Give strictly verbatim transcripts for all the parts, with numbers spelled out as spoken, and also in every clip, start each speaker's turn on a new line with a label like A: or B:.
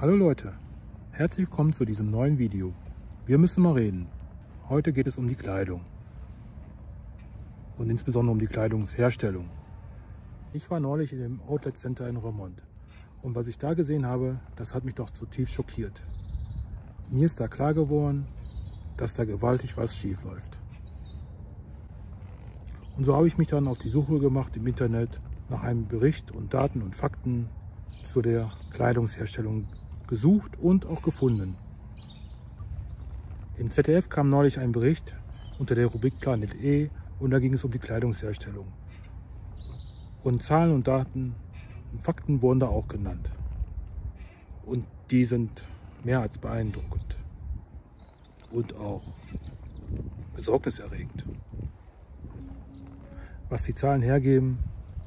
A: Hallo Leute, herzlich willkommen zu diesem neuen Video. Wir müssen mal reden. Heute geht es um die Kleidung und insbesondere um die Kleidungsherstellung. Ich war neulich in dem Outlet Center in Roermond und was ich da gesehen habe, das hat mich doch zutiefst schockiert. Mir ist da klar geworden, dass da gewaltig was schief läuft. Und so habe ich mich dann auf die Suche gemacht im Internet nach einem Bericht und Daten und Fakten zu der Kleidungsherstellung gesucht und auch gefunden. Im Z D F kam neulich ein Bericht unter der Rubrik Planet E und da ging es um die Kleidungsherstellung. Und Zahlen und Daten und Fakten wurden da auch genannt. Und die sind mehr als beeindruckend und auch besorgniserregend. Was die Zahlen hergeben,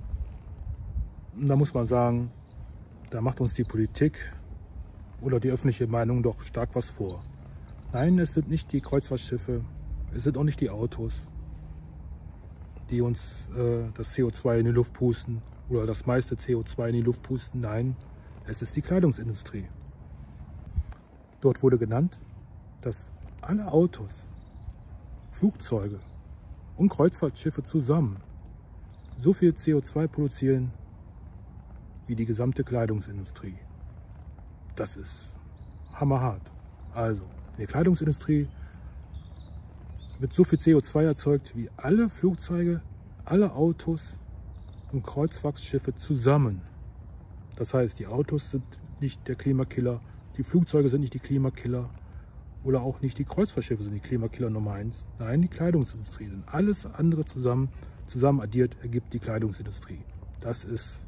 A: da muss man sagen, da macht uns die Politik oder die öffentliche Meinung doch stark was vor. Nein, es sind nicht die Kreuzfahrtschiffe, es sind auch nicht die Autos, die uns äh, das C O zwei in die Luft pusten oder das meiste C O zwei in die Luft pusten. Nein, es ist die Kleidungsindustrie. Dort wurde genannt, dass alle Autos, Flugzeuge und Kreuzfahrtschiffe zusammen so viel C O zwei produzieren wie die gesamte Kleidungsindustrie. Das ist hammerhart. Also, in der Kleidungsindustrie wird so viel C O zwei erzeugt wie alle Flugzeuge, alle Autos und Kreuzfahrtschiffe zusammen. Das heißt, die Autos sind nicht der Klimakiller, die Flugzeuge sind nicht die Klimakiller oder auch nicht die Kreuzfahrtschiffe sind die Klimakiller Nummer eins. Nein, die Kleidungsindustrie. Denn alles andere zusammen, zusammen addiert ergibt die Kleidungsindustrie. Das ist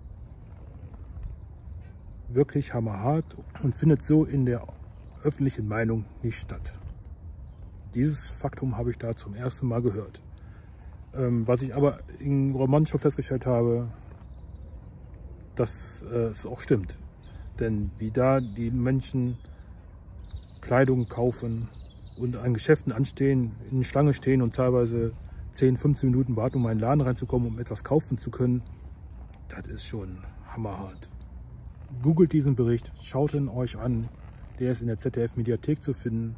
A: wirklich hammerhart und findet so in der öffentlichen Meinung nicht statt. Dieses Faktum habe ich da zum ersten Mal gehört. Ähm, was ich aber in Roermond schon festgestellt habe, dass äh, es auch stimmt. Denn wie da die Menschen Kleidung kaufen und an Geschäften anstehen, in Schlange stehen und teilweise zehn, fünfzehn Minuten warten, um in einen Laden reinzukommen, um etwas kaufen zu können, das ist schon hammerhart. Googelt diesen Bericht, schaut ihn euch an, der ist in der Z D F-Mediathek zu finden.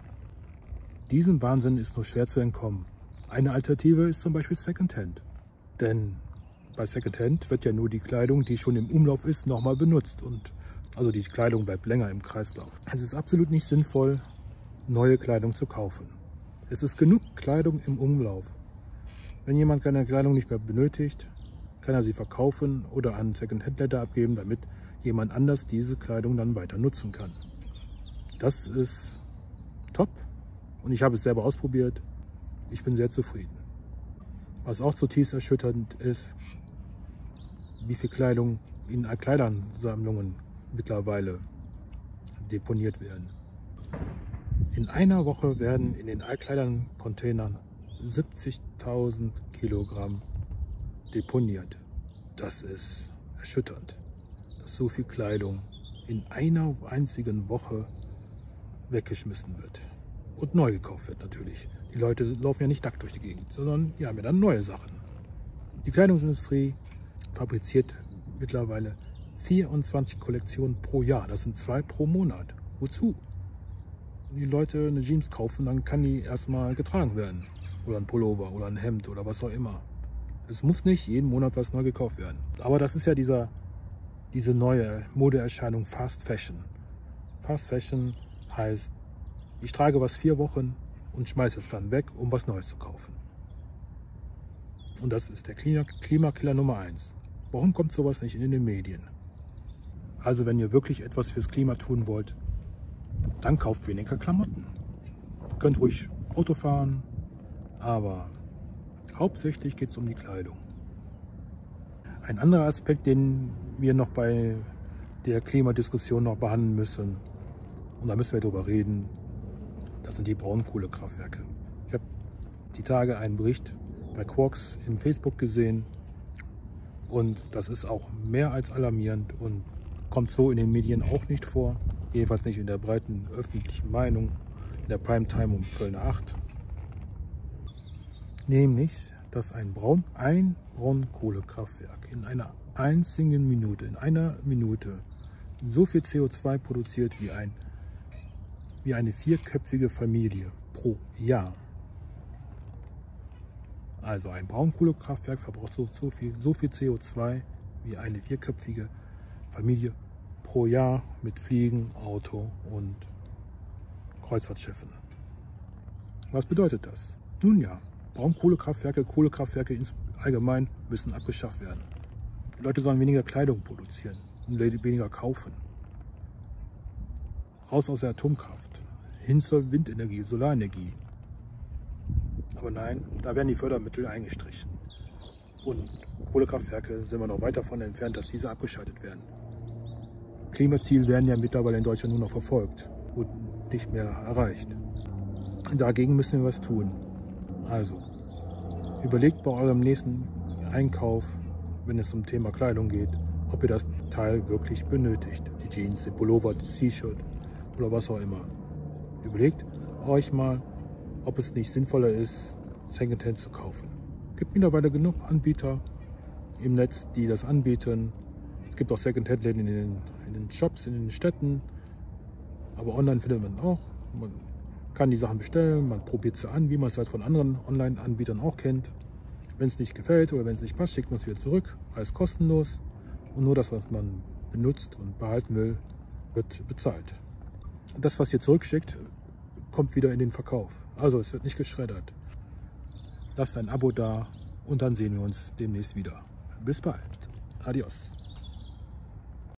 A: Diesem Wahnsinn ist nur schwer zu entkommen. Eine Alternative ist zum Beispiel Secondhand. Denn bei Secondhand wird ja nur die Kleidung, die schon im Umlauf ist, nochmal benutzt. Und also die Kleidung bleibt länger im Kreislauf. Es ist absolut nicht sinnvoll, neue Kleidung zu kaufen. Es ist genug Kleidung im Umlauf. Wenn jemand seine Kleidung nicht mehr benötigt, kann er sie verkaufen oder an Secondhand-Läden abgeben, damit jemand anders diese Kleidung dann weiter nutzen kann. Das ist top und ich habe es selber ausprobiert. Ich bin sehr zufrieden. Was auch zutiefst erschütternd ist, wie viel Kleidung in Altkleidersammlungen mittlerweile deponiert werden. In einer Woche werden in den Altkleidern-Containern siebzigtausend Kilogramm deponiert. Das ist erschütternd, dass so viel Kleidung in einer einzigen Woche weggeschmissen wird und neu gekauft wird natürlich. Die Leute laufen ja nicht nackt durch die Gegend, sondern die haben ja dann neue Sachen. Die Kleidungsindustrie fabriziert mittlerweile vierundzwanzig Kollektionen pro Jahr. Das sind zwei pro Monat. Wozu? Wenn die Leute eine Jeans kaufen, dann kann die erstmal getragen werden. Oder ein Pullover oder ein Hemd oder was auch immer. Es muss nicht jeden Monat was neu gekauft werden. Aber das ist ja dieser, diese neue Modeerscheinung Fast Fashion. Fast Fashion heißt, ich trage was vier Wochen und schmeiße es dann weg, um was Neues zu kaufen. Und das ist der Klimakiller Nummer eins. Warum kommt sowas nicht in den Medien? Also wenn ihr wirklich etwas fürs Klima tun wollt, dann kauft weniger Klamotten. Ihr könnt ruhig Auto fahren, aber hauptsächlich geht es um die Kleidung. Ein anderer Aspekt, den wir noch bei der Klimadiskussion noch behandeln müssen, und da müssen wir drüber reden, das sind die Braunkohlekraftwerke. Ich habe die Tage einen Bericht bei Quarks im Facebook gesehen und das ist auch mehr als alarmierend und kommt so in den Medien auch nicht vor, jedenfalls nicht in der breiten öffentlichen Meinung, in der Primetime um Viertel nach acht. Nämlich, dass ein, Braun, ein Braunkohlekraftwerk in einer einzigen Minute, in einer Minute so viel C O zwei produziert wie, ein, wie eine vierköpfige Familie pro Jahr. Also ein Braunkohlekraftwerk verbraucht so, so, viel, so viel C O zwei wie eine vierköpfige Familie pro Jahr mit Fliegen, Auto und Kreuzfahrtschiffen. Was bedeutet das? Nun ja, Braunkohlekraftwerke, Kohlekraftwerke allgemein müssen abgeschafft werden. Die Leute sollen weniger Kleidung produzieren und weniger kaufen. Raus aus der Atomkraft, hin zur Windenergie, Solarenergie. Aber nein, da werden die Fördermittel eingestrichen. Und Kohlekraftwerke sind wir noch weit davon entfernt, dass diese abgeschaltet werden. Klimaziele werden ja mittlerweile in Deutschland nur noch verfolgt und nicht mehr erreicht. Dagegen müssen wir was tun. Also, überlegt bei eurem nächsten Einkauf, wenn es zum Thema Kleidung geht, ob ihr das Teil wirklich benötigt. Die Jeans, den Pullover, das T-Shirt oder was auch immer. Überlegt euch mal, ob es nicht sinnvoller ist, Secondhand zu kaufen. Es gibt mittlerweile genug Anbieter im Netz, die das anbieten. Es gibt auch Secondhand-Läden in den, in den Shops, in den Städten. Aber online findet man auch. Man kann die Sachen bestellen, man probiert sie an, wie man es halt von anderen Online-Anbietern auch kennt. Wenn es nicht gefällt oder wenn es nicht passt, schickt man es wieder zurück. Alles kostenlos. Und nur das, was man benutzt und behalten will, wird bezahlt. Das, was ihr zurückschickt, kommt wieder in den Verkauf. Also es wird nicht geschreddert. Lasst ein Abo da und dann sehen wir uns demnächst wieder. Bis bald. Adios.